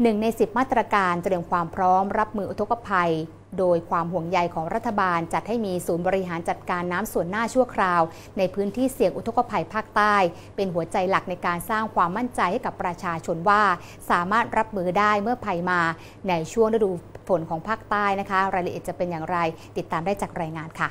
1 ใน 10 มาตรการเตรียมความพร้อมรับมืออุทกภัยโดยความห่วงใยของรัฐบาลจัดให้มีศูนย์บริหารจัดการน้ำส่วนหน้าชั่วคราวในพื้นที่เสี่ยงอุทกภัยภาคใต้เป็นหัวใจหลักในการสร้างความมั่นใจให้กับประชาชนว่าสามารถรับมือได้เมื่อภัยมาในช่วงฤดูฝนของภาคใต้นะคะรายละเอียดจะเป็นอย่างไรติดตามได้จากรายงานค่ะ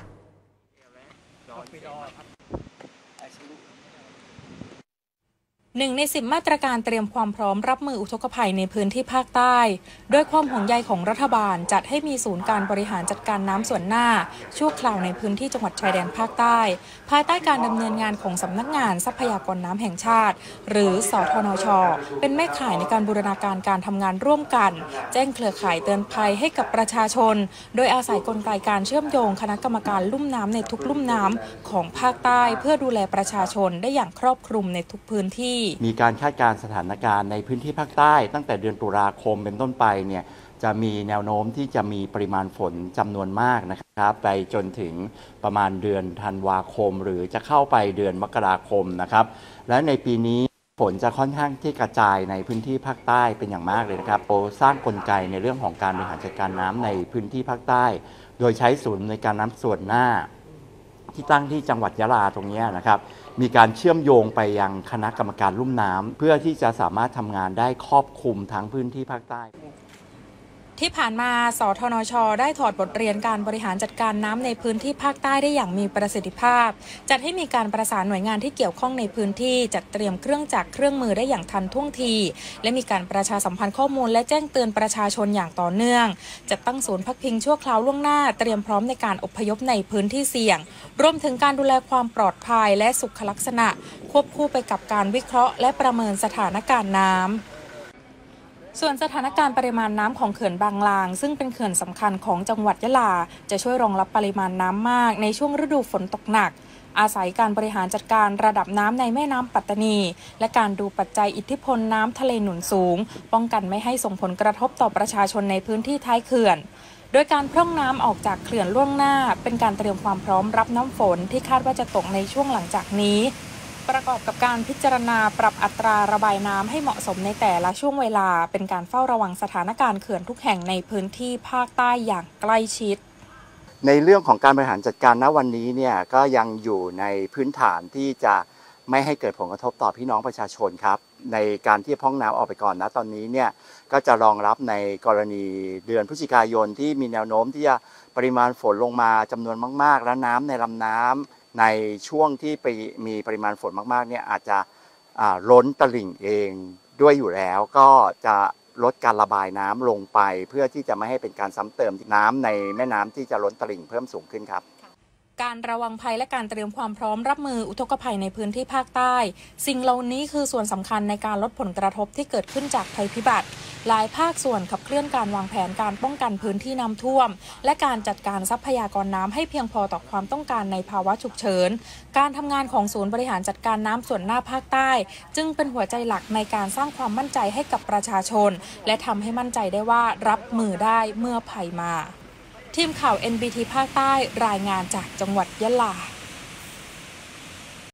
1 ใน 10 มาตรการเตรียมความพร้อมรับมืออุทกภัยในพื้นที่ภาคใต้โดยความห่วงใยของรัฐบาลจัดให้มีศูนย์การบริหารจัดการน้ำส่วนหน้าชั่วคราวในพื้นที่จังหวัดชายแดนภาคใต้ภายใต้การดำเนินงานของสำนักงานทรัพยากรน้ำแห่งชาติหรือสทนช.เป็นแม่ข่ายในการบูรณาการการทำงานร่วมกันแจ้งเครือข่ายเตือนภัยให้กับประชาชนโดยอาศัยกลไกการเชื่อมโยงคณะกรรมการลุ่มน้ำในทุกลุ่มน้ำของภาคใต้เพื่อดูแลประชาชนได้อย่างครอบคลุมในทุกพื้นที่มีการคาดการสถานการณ์ในพื้นที่ภาคใต้ตั้งแต่เดือนตุลาคมเป็นต้นไปเนี่ยจะมีแนวโน้มที่จะมีปริมาณฝนจำนวนมากนะครับไปจนถึงประมาณเดือนธันวาคมหรือจะเข้าไปเดือนมกราคมนะครับและในปีนี้ฝนจะค่อนข้างที่กระจายในพื้นที่ภาคใต้เป็นอย่างมากเลยนะครับโดยสร้างกลไกในเรื่องของการบริหารจัดการน้ำในพื้นที่ภาคใต้โดยใช้ศูนย์ในการน้ำส่วนหน้าที่ตั้งที่จังหวัดยะลาตรงนี้นะครับมีการเชื่อมโยงไปยังคณะกรรมการลุ่มน้ำเพื่อที่จะสามารถทำงานได้ครอบคลุมทั้งพื้นที่ภาคใต้ที่ผ่านมาสทนช.ได้ถอดบทเรียนการบริหารจัดการน้ำในพื้นที่ภาคใต้ได้อย่างมีประสิทธิภาพจัดให้มีการประสานหน่วยงานที่เกี่ยวข้องในพื้นที่จัดเตรียมเครื่องจักรเครื่องมือได้อย่างทันท่วงทีและมีการประชาสัมพันธ์ข้อมูลและแจ้งเตือนประชาชนอย่างต่อเนื่องจัดตั้งศูนย์พักพิงชั่วคราวล่วงหน้าเตรียมพร้อมในการอพยพในพื้นที่เสี่ยงรวมถึงการดูแลความปลอดภัยและสุขลักษณะควบคู่ไปกับการวิเคราะห์และประเมินสถานการณ์น้ำส่วนสถานการณ์ปริมาณน้ำของเขื่อนบางลางซึ่งเป็นเขื่อนสำคัญของจังหวัดยะลาจะช่วยรองรับปริมาณน้ำมากในช่วงฤดูฝนตกหนักอาศัยการบริหารจัดการระดับน้ำในแม่น้ำปัตตานีและการดูปัจจัยอิทธิพลน้ำทะเลหนุนสูงป้องกันไม่ให้ส่งผลกระทบต่อประชาชนในพื้นที่ท้ายเขื่อนโดยการพร่องน้ำออกจากเขื่อนล่วงหน้าเป็นการเตรียมความพร้อมรับน้ำฝนที่คาดว่าจะตกในช่วงหลังจากนี้ประกอบกับการพิจารณาปรับอัตราระบายน้ำให้เหมาะสมในแต่ละช่วงเวลาเป็นการเฝ้าระวังสถานการณ์เขื่อนทุกแห่งในพื้นที่ภาคใต้อย่างใกล้ชิดในเรื่องของการบริหารจัดการณวันนี้เนี่ยก็ยังอยู่ในพื้นฐานที่จะไม่ให้เกิดผลกระทบต่อพี่น้องประชาชนครับในการที่พร่องน้ำออกไปก่อนนะตอนนี้เนี่ยก็จะรองรับในกรณีเดือนพฤศจิกายนที่มีแนวโน้มที่จะปริมาณฝนลงมาจำนวนมากๆและน้ำในลำน้ำในช่วงที่มีปริมาณฝนมากๆเนี่ยอาจจะล้นตลิ่งเองด้วยอยู่แล้วก็จะลดการระบายน้ำลงไปเพื่อที่จะไม่ให้เป็นการซ้ำเติมน้ำในแม่น้ำที่จะล้นตลิ่งเพิ่มสูงขึ้นครับการระวังภัยและการเตรียมความพร้อมรับมืออุทกภัยในพื้นที่ภาคใต้สิ่งเหล่านี้คือส่วนสำคัญในการลดผลกระทบที่เกิดขึ้นจากภัยพิบัติหลายภาคส่วนขับเคลื่อนการวางแผนการป้องกันพื้นที่น้ำท่วมและการจัดการทรัพยากรน้ำให้เพียงพอต่อความต้องการในภาวะฉุกเฉินการทำงานของศูนย์บริหารจัดการน้ำส่วนหน้าภาคใต้จึงเป็นหัวใจหลักในการสร้างความมั่นใจให้กับประชาชนและทำให้มั่นใจได้ว่ารับมือได้เมื่อภัยมาทีมข่าว NBT ภาคใต้รายงานจากจังหวัดยะลา